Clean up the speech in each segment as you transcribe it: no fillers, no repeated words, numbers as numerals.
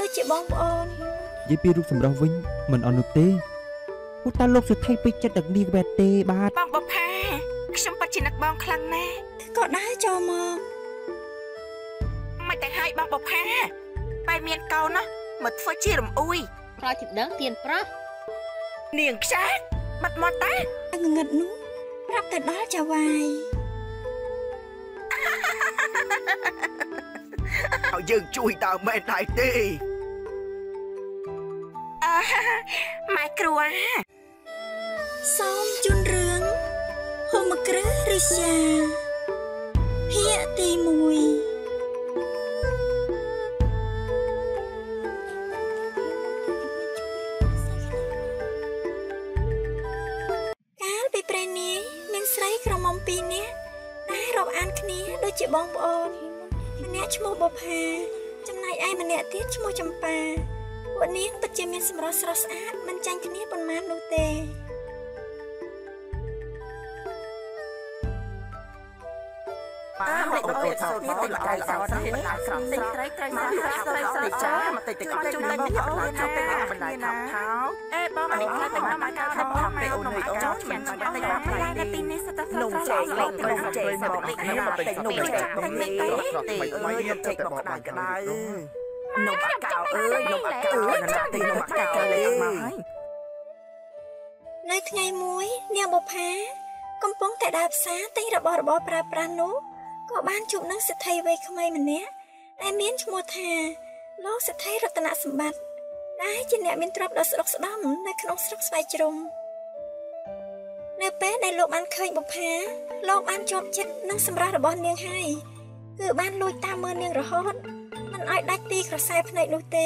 ដូចជាបងប្អូននិយាយពីរូបសម្រស់វិញមិនអន់នោះទេពួកតាលោកសុថៃពេកចិត្តដឹកនាងបែបទេបាទបងបុផាខ្ញុំពិតជានឹកបងខ្លាំងណាស់ក៏ដែរចូលមកមិនតែឲ្យបងបុផាបែរមានកូនណាមកធ្វើជារំអួយប្រោះជំដឹងទៀនប្រុសនាងខ្ចាស់បាត់មាត់តាងងឹតនោះប្រាប់ទៅដល់ចាវាយឲ្យយើងជួយតើមែនដែរទេម៉ែគ្រូសូមជូនរឿងហូមក្រឹសរិស្យាភាគទី1ព្រៃនាយមានស្រីក្រមុំ2នាក់តែរាប់អានគ្នាដូចជាបងប្អូនម្នាក់ឈ្មោះបុប្ផាចំណែកឯម្នាក់ទៀតឈ្មោះចម្ប៉ាពួកនាងពិតជាមានសម្រស់ស្រស់ស្អាតមិនចាញ់គ្នាប៉ុន្មាននោះទេមកទៅសោតមកកាយសោតនេះឡាស្រស់ស្រស់ត្រីត្រីស្រស់ស្រស់ត្រីចាមកទៅជួយជួយទៅពីអូនចូលទៅបណ្ដាថោថោអេបងនេះខ្លាចតែមកកៅទៅផងទៅអូនអូនចូលឈាមបានតែផ្លែនៅទីនេះសិតតែស្រស់ស្រស់លោកទៅជេរមកនេះមកទៅនំចេកនេះទៅអើយចេកមកក្តៅក្តៅនំអាកៅអើយនំអាកៅណាទីនំអាកៅលេមកហើយនៅថ្ងៃមួយនាងបុប្ផាកំពុងតែដើរផ្សារទិញរបស់របរប្រើប្រាស់នោះក៏បានជួបនឹងសេដ្ឋីវ័យក្មេងម្នាក់ដែលមានឈ្មោះថាលោកសេដ្ឋីរតនសម្បត្តិដែលជាអ្នកមានទ្រព្យដ៏ស្ដុកស្ដំនៅក្នុងស្រុកស្វាយជ្រុំនៅពេលដែលលោកបានឃើញបុប្ផាលោកបានជាប់ចិត្តនឹងសម្រស់របស់នាងហើយគឺបានលួចតាមមើលនាងរហូតមិនឲ្យដាច់ពីក្រសែភ្នែកនោះទេ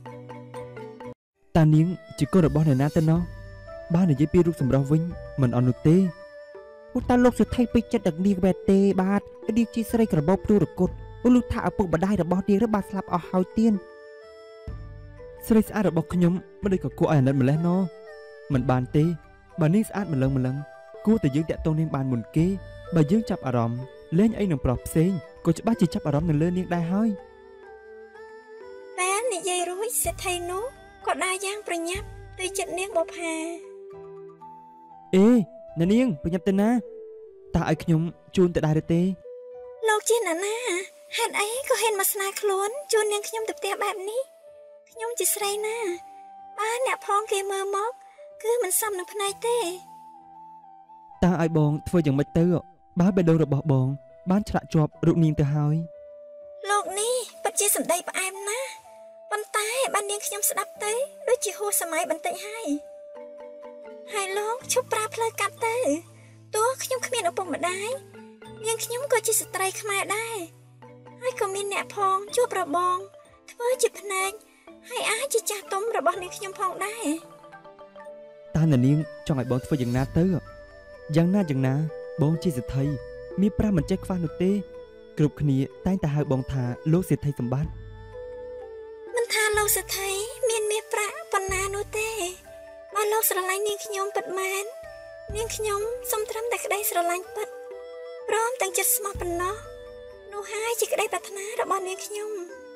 តានាងជាកូនរបស់អ្នកណាទៅណោះបាននិយាយពីរូបសម្រស់វិញមិនអន់នោះទេពួកតាលោកសុថៃពេកចិត្តដឹកនាងបែបទេបាទនាងជាស្រីក្របោបទូរកុដពលុថាឪពុកម្ដាយរបស់នាងបានស្លាប់អស់ហើយទៀនស្រីស្អាតរបស់ខ្ញុំមិនដូចក៏គួរឲ្យអាណិតម្លេះណោមិនបានទេបើនាងស្អាតម្លឹងគួរតែយើងតាក់ទងនាងបានមុនគេបើយើងចាប់អារម្មណ៍លេងអីនឹងប្រុសផ្សេងក៏ច្បាស់ជាចាប់អារម្មណ៍នៅលើនាងដែរហើយតែនិយាយរួចសេដ្ឋីនោះក៏ដើរយ៉ាងប្រញាប់ទៅជិតនាងបុប្ផាអេអ្នកនាងប្រញាប់ទៅណាតើឲ្យខ្ញុំជូនទៅដែរឬទេលោកជាអ្នកណាហេតុអីក៏ហ៊ានមកស្នើខ្លួនជូននាងខ្ញុំទៅផ្ទះបែបនេះខ្ញុំជាស្រីណាបើអ្នកផងគេមើលមកគឺមិនសមនឹងភ្នែកទេតើឲ្យបងធ្វើយ៉ាងម៉េចទៅបើបេះដូងរបស់បងបានឆ្លាក់ជាប់រូបនាងទៅហើយលោកនេះពិតជាសម្ដីផ្អែមណាស់ប៉ុន្តែបាននាងខ្ញុំស្ដាប់ទៅដូចជាហួសសម័យបន្តិចហើយលោកឈប់ប្រើផ្លូវកាត់ទៅទោះខ្ញុំគ្មានឪពុកម្ដាយនាងខ្ញុំក៏ជាស្ត្រីខ្មែរដែរហើយក៏មានអ្នកផងជួបរបងធ្វើជាភ្នែកហើយអាចជាចាស់ទុំរបស់នាងខ្ញុំផងដែរតើអ្នកនាងចង់ឲ្យបងធ្វើយ៉ាងណាទៅយ៉ាងណាបងជាសេដ្ឋីមានប្រាំមិនចេះខ្វះនោះទេគ្រប់គ្នាតែងតែហៅបងថាលោកសេដ្ឋីសម្បត្តិមិនថាលោកសេដ្ឋីមានមាសប្រាក់ប៉ុណ្ណានោះទេបើលោកស្រឡាញ់នាងខ្ញុំពិតមែននាងខ្ញុំសូមត្រឹមតែក្តីស្រឡាញ់ពិតព្រមទាំងចិត្តស្មោះប៉ុណ្ណោះនោះហើយជាក្តីប្រាថ្នារបស់នាងខ្ញុំ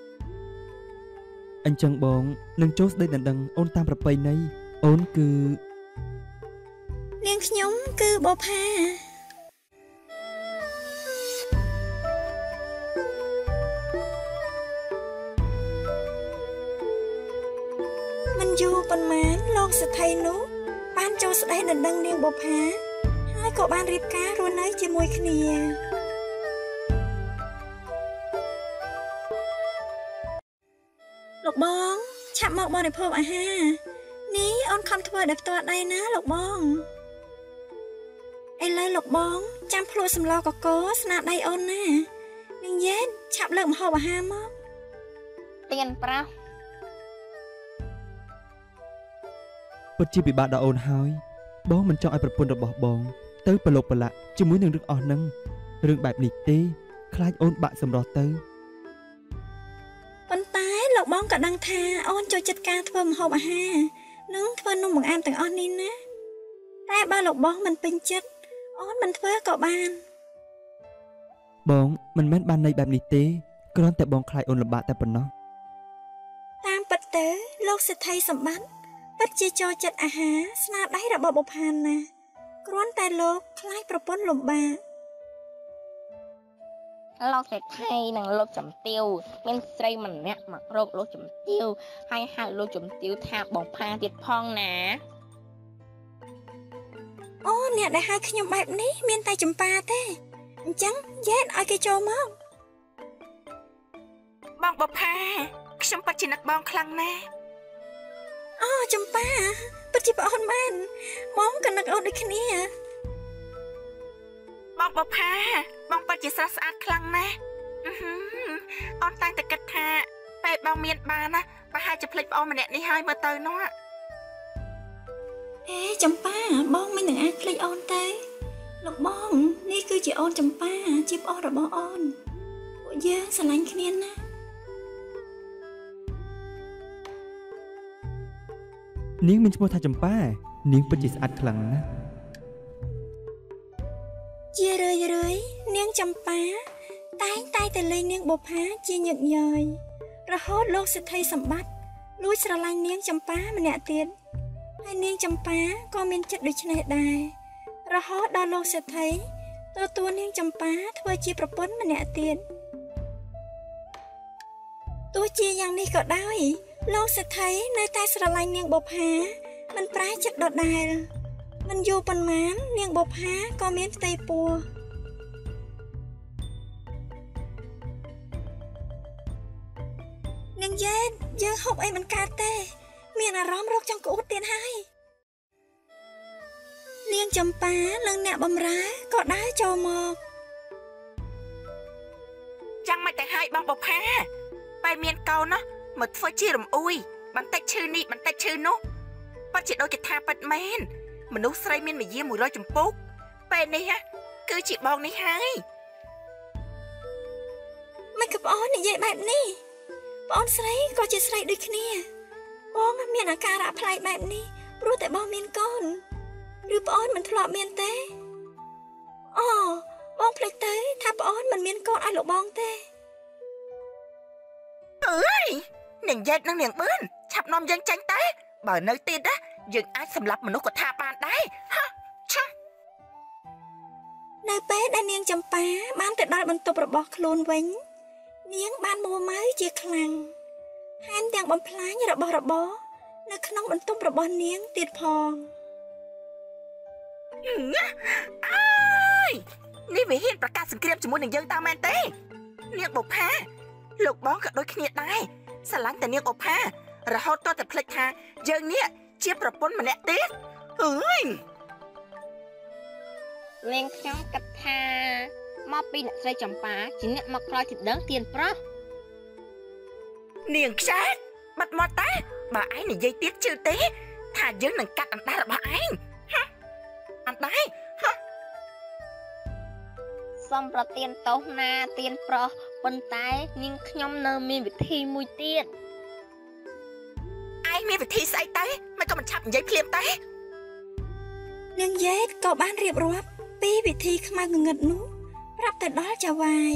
អញ្ចឹងបងនឹងចូលស្ដីដណ្ដឹងអូនតាមប្រពៃណីអូនគឺនាងខ្ញុំគឺបុប្ផាមិនយូរប៉ុន្មានលោកសេដ្ឋីនោះបានចូលស្ដីដណ្ដឹងនាងបុប្ផាហើយក៏បានរៀបការរស់នៅជាមួយគ្នាលោកបងឆាប់មកបរិភោគអាហារនេះអូនខំធ្វើដោយផ្ទាល់ដៃណាលោកបងឥឡូវលោកបងចាំភ្លក់សម្លកកូរស្នាដៃអូនណានាងយេនឆាប់លើកម្ហូបអាហារមកទៀនប្រុសពិតជាពិបាកដល់អូនហើយបងមិនចង់ឲ្យប្រពន្ធរបស់បងទៅប្រឡូកប្រឡាក់ជាមួយនឹងរឿងអស់នឹងរឿងបែបនេះទេខ្លាចអូនបាក់សម្រស់ទៅប៉ុន្តែលោកបងក៏ដឹងថាអូនចូលចិត្តការធ្វើម្ហូបអាហារនិងធ្វើនំបង្អែមទាំងអស់នេះណាតែបើលោកបងមិនពេញចិត្តអូនមិនធ្វើក៏បានបងមិនមែនបានន័យបែបនេះទេគ្រាន់តែបងខ្លាចអូនលំបាកតែប៉ុណ្ណោះតាមពិតទៅលោកសិទ្ធិសម្បត្តិពិតជាចូលចិត្តអាហារស្នាដៃរបស់បុប្ផាណាគ្រាន់តែលោកខ្លាចប្រពន្ធលំបាកលោកសេដ្ឋីនិងលោកចំទាវមានស្រីម្នាក់មករកលោកចំទាវហើយហៅលោកចំទាវថាបងផាទៀតផងណាអូអ្នកដែលហៅខ្ញុំបែបនេះមានតែចម្ប៉ាទេអញ្ចឹងយ៉ែតឲ្យគេចូលមកបងបុប្ផាខ្ញុំពិតជានឹកបងខ្លាំងណាស់អូចម្ប៉ាពិតជាប្អូនមែនបងក៏នឹកអូនដូចគ្នាបងបុប្ផាបងពិតជាស្រស់ស្អាតខ្លាំងណាស់អូនតែងតែគិតថាពេលបងមានបានណាប្រហែលជាភ្លេចប្អូនម្នាក់នេះហើយមើលទៅនោះអេចម្ប៉ាបងមិននឹងអាចភ្លេចអូនទេលោកបងនេះគឺជាអូនចម្ប៉ាជាប្អូនរបស់អូនពួកយើងស្រឡាញ់គ្នាណានាងមានឈ្មោះថាចម្ប៉ានាងពិតជាស្អាតខ្លាំងណាស់ជារឿយនាងចម្ប៉ាតែងតែលេងនាងបុប្ផាជាញឹកញយរហូតលោកសិទ្ធិសម្បត្តិលួចស្រឡាញ់នាងចម្ប៉ាម្នាក់ទៀតហើយនាងចម្ប៉ាក៏មានចិត្តដូចនេះដែររហូតដល់លោកសិទ្ធិទទួលនាងចម្ប៉ាធ្វើជាប្រពន្ធម្នាក់ទៀតទោះជាយ៉ាងនេះក៏ដោយលោកសិទ្ធិនៅតែស្រឡាញ់នាងបុប្ផាមិនប្រែចិត្តដដែលមិនយូរប៉ុន្មាននាងបុប្ផាក៏មានផ្ទៃពោះនាងយេតយើងហូបអីមិនកើតទេមានអារម្មណ៍រកចង់ក្អួតទៀតហើយនាងចម្ប៉ានិងអ្នកបម្រើក៏ដើរចូលមកចាំមិនតែឲ្យបងបុប្ផាពេលមានកូនណាមកធ្វើជារំអួយបន្តិចឈឺនេះបន្តិចឈឺនោះប៉ាត់ជាដូចគេថាប៉ាត់មែនមនុស្សស្រីមានមាយា100ចម្ពោះពេលនេះគឺជាបងនេះហើយមិនក៏ប្អូននិយាយបែបនេះប្អូនស្រីក៏ជាស្រីដូចគ្នាបងមានអាការៈប្លែកបែបនេះព្រោះតែបងមានកូនឬប្អូនមិនធ្លាប់មានទេអូបងភ្លេចទៅថាប្អូនមិនមានកូនឲ្យលោកបងទេអើយនាងយេតនិងនាងបឿនឆាប់នាំយើងចេញទៅបើនៅទៀតណាយើងអាចសម្លាប់មនុស្សក៏ថាបានដែរឆានៅពេលដែលនាងចម្ប៉ាបានទៅដល់បន្ទប់របស់ខ្លួនវិញនាងបានមួម៉ៅជាខ្លាំងថែមទាំងបំផ្លាញរបស់របរនៅក្នុងបន្ទប់របស់នាងទៀតផងអើយនេះវាហ៊ានប្រកាសសង្គ្រាមជាមួយនឹងយើងតើមែនទេនាងបុប្ផាលោកបងក៏ដូចគ្នាដែរស្រឡាញ់តែនាងបុប្ផារហូតតតែភ្លេចថាយើងនេះជាប្រពន្ធម្នាក់ទៀតអើយនាងខ្ញុំគិតថាមកពីអ្នកស្រីចម្ប៉ាជាអ្នកមកក្រោយទីដឹងទៀនប្រុសនាងខ្ចាតបាត់មកតែបើឯងនិយាយទៀតជឿទេថាយើងនឹងកាត់អណ្ដាតរបស់ឯងអណ្ដាតសូមប្រទានទោសណាទៀនប្រុសប៉ុន្តែនាងខ្ញុំនៅមានវិធីមួយទៀតឯងមានវិធីស្អីទៅមិនក៏មិនឆាប់និយាយភ្លាមទេនាងយេតក៏បានរៀបរាប់ពីវិធីខ្មៅងងឹតនោះប្រាប់ទៅដល់ចាវាយ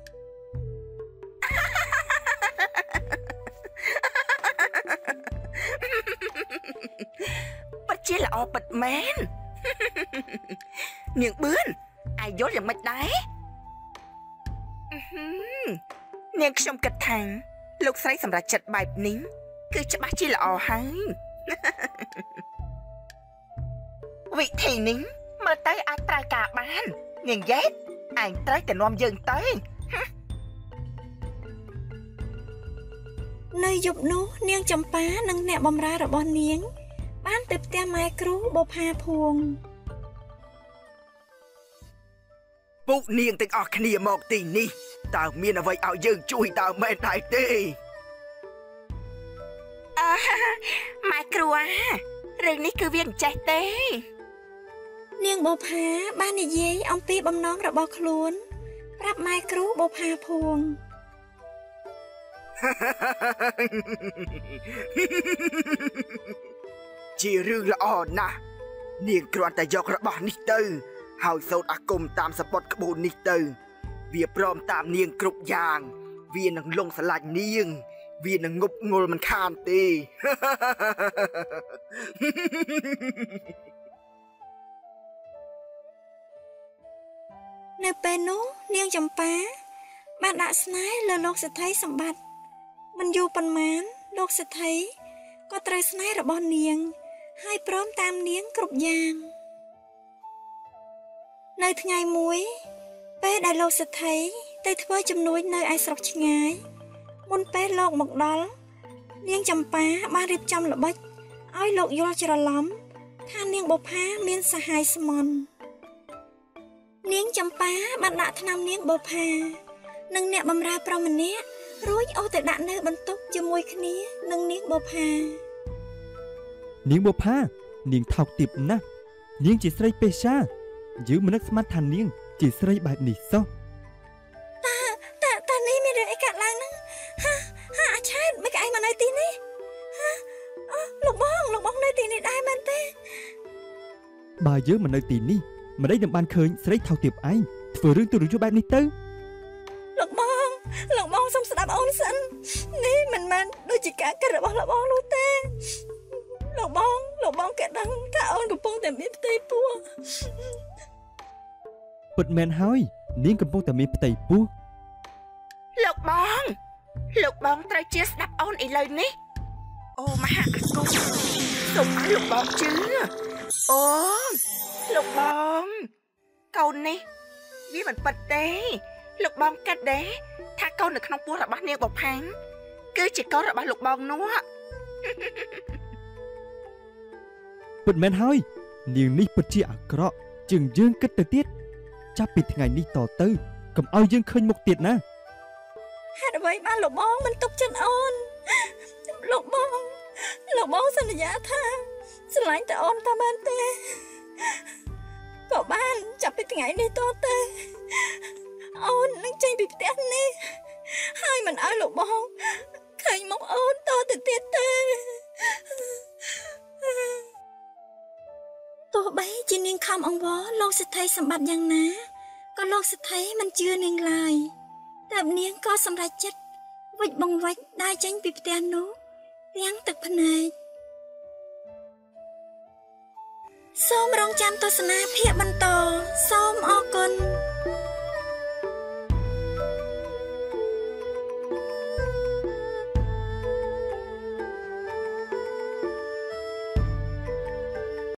ពិតជាល្អពិតមែននាងបឿនអាយយល់យ៉ាងម៉េចដែរនាងខ្ញុំគិតថាលោកស្រីសម្រាប់ចិត្តបែបនេះគឺច្បាស់ជាល្អហើយវិធីនេះមើលទៅអាចត្រូវការបាននាងយេតឯងត្រូវតែនាំយើងទៅនៅយប់នោះនាងចម្ប៉ានិងអ្នកបម្រើរបស់នាងបានទៅផ្ទះម៉ែគ្រូបុប្ផាភួងពួកនាងទាំងអស់គ្នាមកទីនេះតើមានអ្វីឲ្យយើងជួយតើមែនដែរទេម៉ែគ្រូរឿងនេះគឺវាមិនចេះទេនាងបុប្ផាបាននិយាយអំពីបំណងរបស់ខ្លួនប្រាប់ម៉ែគ្រូបុប្ផាភួងជារឿងល្អណាស់នាងគ្រាន់តែយករបស់នេះទៅហើយសូត្រអាគមតាមសពតក្បូននេះទៅវាព្រមតាមនាងគ្រប់យ៉ាងវានឹងលងស្រឡាញ់នាងវានឹងងប់ងល់មិនខានទេនៅពេលនោះនាងចម្ប៉ាបានដាក់ស្នេហ៍លើលោកសេដ្ឋីសម្បត្តិមិនយូរប៉ុន្មានលោកសេដ្ឋីក៏ត្រូវស្នេហ៍របស់នាងហើយព្រមតាមនាងគ្រប់យ៉ាងនៅថ្ងៃមួយពេលដែលលោកសេដ្ឋីទៅធ្វើជំនួយនៅឯស្រុកឆ្ងាយមុនពេលលោកមកដល់នាងចម្ប៉ាបានរៀបចំល្បិចឲ្យលោកយល់ច្រឡំថានាងបុប្ផាមានសហាយស្មន់នាងចម្ប៉ាបានដាក់ថ្នាំនាងបុប្ផានិងអ្នកបម្រើប្រុសម្នាក់រួចអូសទៅដាក់នៅបន្ទប់ជាមួយគ្នានឹងនាងបុប្ផានាងបុប្ផានាងថោកទាបណាស់នាងជាស្រីពេស្យាយើងមិននឹកស្មានថានាងជាស្រីបែបនេះសោះតានេះមានរឿងអីកើតឡើងហ្នឹងហាអាឆែតមិនក្អីមកនៅទីនេះលោកបងនៅទីនេះដែរមែនទេបើយើងមិននៅទីនេះមិនដេញនឹងបានឃើញស្រីថោកទាបឯងធ្វើរឿងទុរយុបែបនេះទៅលោកបងសុំស្ដាប់អូនសិននេះមិនមែនដូចជាការគិតរបស់លោកបងនោះទេលោកបងក៏ដឹងថាអូនកំពុងតែមានផ្ទៃពោះពិតមែនហើយនាងកំពុងតែមានផ្ទៃពោះលោកបងត្រូវជាស្ដាប់អូនឥឡូវនេះអូមហាអាគមសូមឲ្យលោកបងជឿអូលោកបងកូននេះវាមិនពិតទេលោកបងគិតដែរថាកូននៅក្នុងពោះរបស់នាងបុប្ផាគឺជាកូនរបស់លោកបងនោះពិតមែនហើយនាងនេះពិតជាអាក្រក់ជាងយើងគិតទៅទៀតចាប់ពីថ្ងៃនេះតទៅកុំឲ្យយើងឃើញមុខទៀតណាហេតុអ្វីបានលោកបងមិនទុកចិត្តអូនលោកបងសន្យាថាស្រឡាញ់តែអូនតែបានទេក៏បានចាប់ពីថ្ងៃនេះតទៅអូននឹងចេញពីផ្ទះនេះហើយមិនឲ្យលោកបងឃើញមុខអូនតទៅទៀតទេទោះបីជានាងខំអង្វរលោកសេដ្ឋីសម្បត្តិយ៉ាងណាក៏លោកសេដ្ឋីមិនជឿនាងឡើយតែនាងក៏សម្រេចចិត្តវិច្ចបង្វិចដើរចេញពីផ្ទះនោះទាំងទឹកភ្នែកសូមរងចាំទស្សនាភាគបន្តសូមអរគុណ